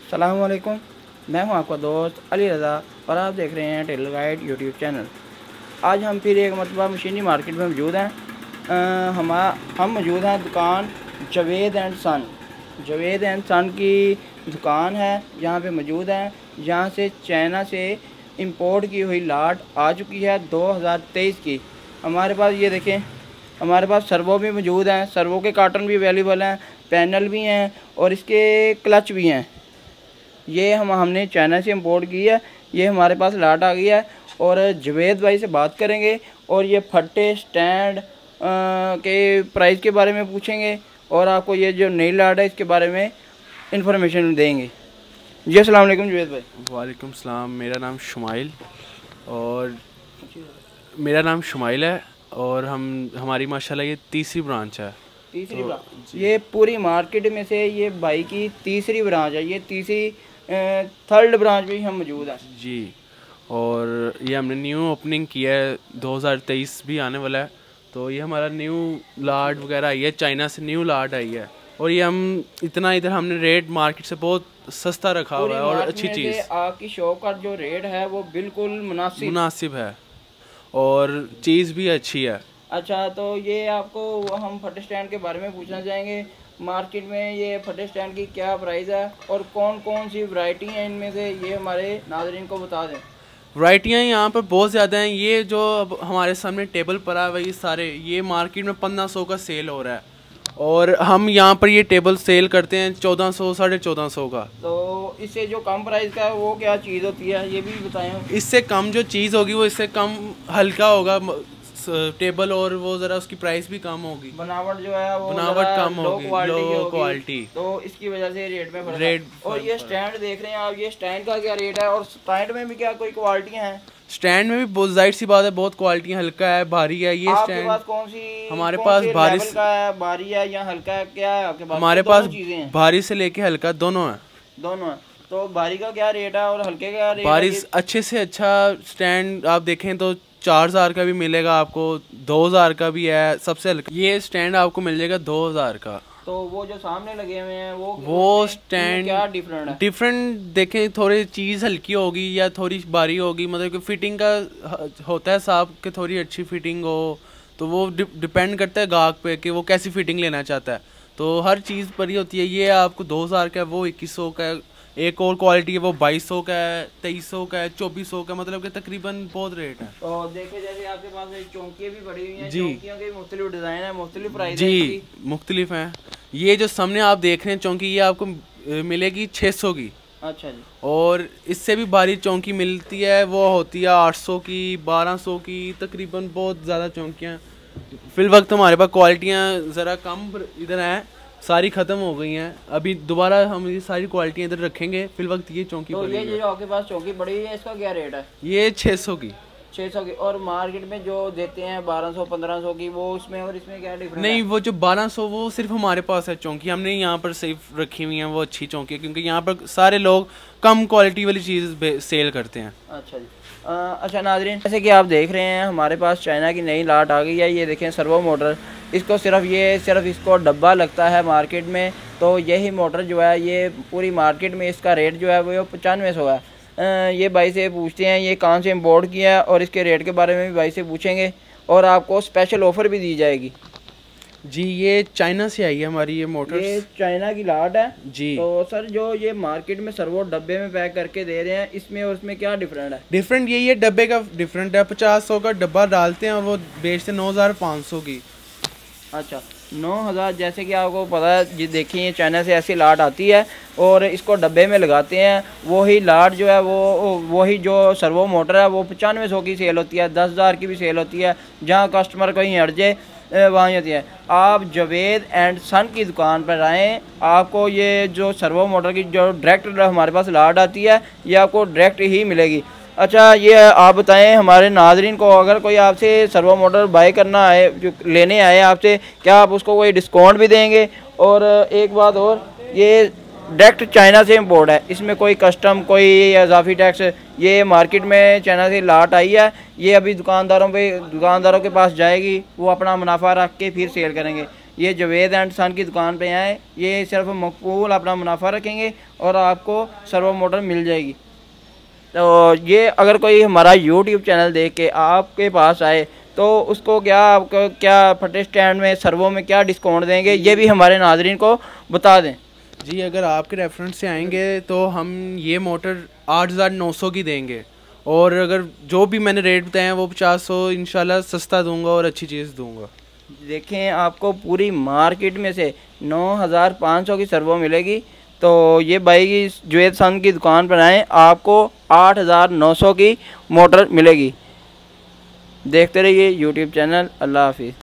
अस्सलाम वालेकुम। मैं हूं आपका दोस्त अली रज़ा और आप देख रहे हैं टेलर गाइड यूट्यूब चैनल। आज हम फिर एक मरतबा मशीनी मार्केट में मौजूद हैं। हम मौजूद हैं दुकान Javed and son. Javed and son की दुकान है, यहाँ पे मौजूद हैं। यहाँ से चाइना से इंपोर्ट की हुई लाट आ चुकी है 2023 की। हमारे पास ये देखें, हमारे पास सर्वो भी मौजूद हैं। सर्वो के कार्टन भी अवेलेबल हैं, पैनल भी हैं और इसके क्लच भी हैं। ये हमने चाइना से इंपोर्ट की है। ये हमारे पास लाट आ गई है और जावेद भाई से बात करेंगे और ये फट्टे स्टैंड के प्राइस के बारे में पूछेंगे और आपको ये जो नई लाट है इसके बारे में इंफॉर्मेशन देंगे। जी अस्सलाम वालेकुम जावेद भाई। वालेकुम सलाम। मेरा नाम शुमाइल है और हमारी माशाल्लाह ये तीसरी ब्रांच है। तीसरी ब्रांच? ये पूरी मार्केट में से ये भाई की तीसरी ब्रांच है। ये तीसरी थर्ड ब्रांच भी हम मौजूद हैं जी। और ये हमने न्यू ओपनिंग किया है, 2023 भी आने वाला है। तो ये हमारा न्यू लाट वगैरह आई है, चाइना से न्यू लाट आई है। और ये हम इधर हमने रेट मार्केट से बहुत सस्ता रखा हुआ है और अच्छी चीज़। आपकी शॉप का जो रेट है वो बिल्कुल मुनासिब है और चीज़ भी अच्छी है। अच्छा, तो ये आपको हम फटे स्टैंड के बारे में पूछना चाहेंगे। मार्केट में ये फटे स्टैंड की क्या प्राइस है और कौन कौन सी वैरायटी हैं इनमें से, ये हमारे नाज़रीन को बता दें। वैरायटियाँ यहाँ पर बहुत ज़्यादा हैं। ये जो अब हमारे सामने टेबल पर है वही सारे, ये मार्केट में 1500 का सेल हो रहा है और हम यहाँ पर ये टेबल सेल करते हैं 1400 1450 का। तो इससे जो कम प्राइस का है वो क्या चीज़ होती है ये भी बताएं। इससे कम जो चीज़ होगी वो इससे कम हल्का होगा टेबल और वो ज़रा उसकी प्राइस भी कम होगी। बनावट जो है वो बनावट कम होगी, लो क्वालिटी, तो इसकी वजह से रेट में फर्क है। और ये स्टैंड देख रहे हैं आप, ये स्टैंड का क्या रेट है और स्टैंड में भी क्या कोई क्वालिटियाँ हैं? स्टैंड में भी बहुत जाहिर सी बात है, बहुत क्वालिटियाँ, हल्का है, भारी है। ये आपके पास कौन सी? हमारे पास भारी का है, भारी है या हल्का है, क्या है आपके पास? हमारे पास भारी से लेके हल्का दोनों है। दोनों है। तो भारी का क्या रेट है और हल्के का रेट? भारी अच्छे से अच्छा स्टैंड आप देखें तो 4000 का भी मिलेगा आपको, 2000 का भी है। सबसे हल्का ये स्टैंड आपको मिल जाएगा 2000 का। तो वो जो सामने लगे हुए हैं वो स्टैंड क्या डिफरेंट है? डिफरेंट देखें, थोड़ी चीज़ हल्की होगी या थोड़ी भारी होगी, मतलब कि फिटिंग का होता है साहब कि थोड़ी अच्छी फिटिंग हो, तो वो डिपेंड करता है गाहक पे कि वो कैसी फिटिंग लेना चाहता है। तो हर चीज़ पर ही होती है। ये आपको 2000 का है, वो 2100 का है। एक और क्वालिटी है वो 2200 का है, 2300 का है, 2400 का, मतलब कि तकरीबन बहुत रेट है। तो देखे जैसे आपके पास चौंकियाँ भी पड़ी हुई हैं जी, चौंकियों के मुख्तलिफ डिज़ाइन है, मुख्तलिफ प्राइस जी, मुख्तलिफ हैं। ये जो सामने आप देख रहे हैं चौंकी, ये आपको मिलेगी 600 की। अच्छा जी। और इससे भी भारी चौंकी मिलती है, वो होती है 800 की, 1200 की, तकरीबन बहुत ज़्यादा चौंकियाँ। फिल वक्त हमारे पास क्वालिटियाँ ज़रा कम इधर हैं, सारी ख़त्म हो गई हैं। अभी दोबारा हम ये सारी क्वालिटियाँ इधर रखेंगे। फिल वक्त ये चौंकी तो ये जो आपके पास चौंकी पड़ी हुई है इसका क्या रेट है? ये 600 की। 600 की। और मार्केट में जो देते हैं 1200 1500 की, वो उसमें और इसमें क्या डिफरेंस? नहीं, वो जो 1200 वो सिर्फ हमारे पास है चौंकी, हमने यहाँ पर सिर्फ रखी हुई हैं वो अच्छी चौंकी है, क्योंकि यहाँ पर सारे लोग कम क्वालिटी वाली चीज़ सेल करते हैं। अच्छा जी। अच्छा नाज़रीन, जैसे कि आप देख रहे हैं हमारे पास चाइना की नई लाट आ गई है। ये देखें सर्वो मोटर, इसको सिर्फ इसको डब्बा लगता है मार्केट में। तो यही मोटर जो है ये पूरी मार्केट में इसका रेट जो है वो 9500 है। ये भाई से पूछते हैं ये कहाँ से इम्पोर्ट किया है और इसके रेट के बारे में भी भाई से पूछेंगे और आपको स्पेशल ऑफ़र भी दी जाएगी। जी, ये चाइना से आई है हमारी ये मोटर। ये चाइना की लाट है जी। तो सर जो ये मार्केट में सर्वो डब्बे में पैक करके दे रहे हैं, इसमें और उसमें क्या डिफरेंट है? डिफरेंट यही है, डब्बे का डिफरेंट है। 50 का डब्बा डालते हैं और वो बेचते 9500 की। अच्छा, 9000। जैसे कि आपको पता है जी, देखिए ये चाइना से ऐसी लाट आती है और इसको डब्बे में लगाते हैं। वही लाट जो है वही जो सर्वो मोटर है वो 9500 की सेल होती है, 10,000 की भी सेल होती है। जहाँ कस्टमर कहीं हट जाए वहाँ होती है। आप जावेद एंड सन की दुकान पर आएँ, आपको ये जो सर्वो मोटर की जो डायरेक्ट हमारे पास लाट आती है ये आपको डायरेक्ट ही मिलेगी। अच्छा, ये आप बताएं हमारे नाजरीन को, अगर कोई आपसे सर्वो मोटर बाय करना आए, जो लेने आए आपसे, क्या आप उसको कोई डिस्काउंट भी देंगे? और एक बात और, ये डायरेक्ट चाइना से इम्पोर्ट है, इसमें कोई कस्टम कोई इजाफी टैक्स, ये मार्केट में चाइना से लाट आई है, ये अभी दुकानदारों के पास जाएगी, वो अपना मुनाफा रख के फिर सेल करेंगे। ये जावेद एंड सन की दुकान पे आए, ये सिर्फ मकबूल अपना मुनाफा रखेंगे और आपको सर्वो मोटर मिल जाएगी। तो ये अगर कोई हमारा यूट्यूब चैनल देख के आपके पास आए तो उसको क्या आपको क्या फटे स्टैंड में सर्वो में क्या डिस्काउंट देंगे, ये भी हमारे नाजरीन को बता दें। जी, अगर आपके रेफरेंस से आएंगे तो हम ये मोटर 8,900 की देंगे, और अगर जो भी मैंने रेट बताए हैं वो 50 इंशाल्लाह सस्ता दूंगा और अच्छी चीज़ दूंगा। देखें, आपको पूरी मार्केट में से 9,500 की सर्वो मिलेगी। तो ये भाई की जावेद सन की दुकान पर आएँ, आपको 8,900 की मोटर मिलेगी। देखते रहिए यूट्यूब चैनल। अल्लाह हाफिज़।